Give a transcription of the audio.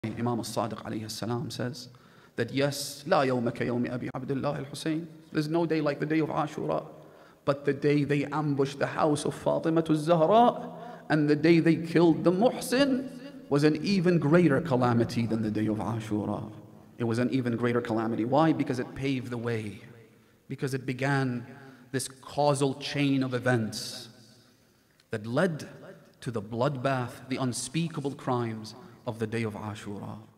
Imam al-Sadiq alayhi salam says that yes, لا يوم كيوم أبي عبد الله الحسين. There's no day like the day of Ashura, but the day they ambushed the house of Fatima al-Zahra and the day they killed the Muhsin was an even greater calamity than the day of Ashura. It was an even greater calamity. Why? Because it paved the way. Because it began this causal chain of events that led to the bloodbath, the unspeakable crimes of the day of Ashura.